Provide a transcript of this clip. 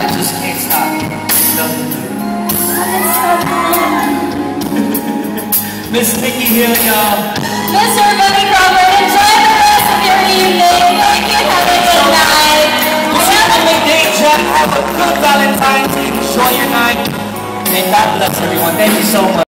I just can't stop. Nothing to do. Miss Nikki Hill, y'all. Mr. Bunny Crawford, enjoy the rest of your evening. Thank you. Have a good night. Have a good Valentine's Day. Enjoy your night. And God bless everyone. Thank you so much.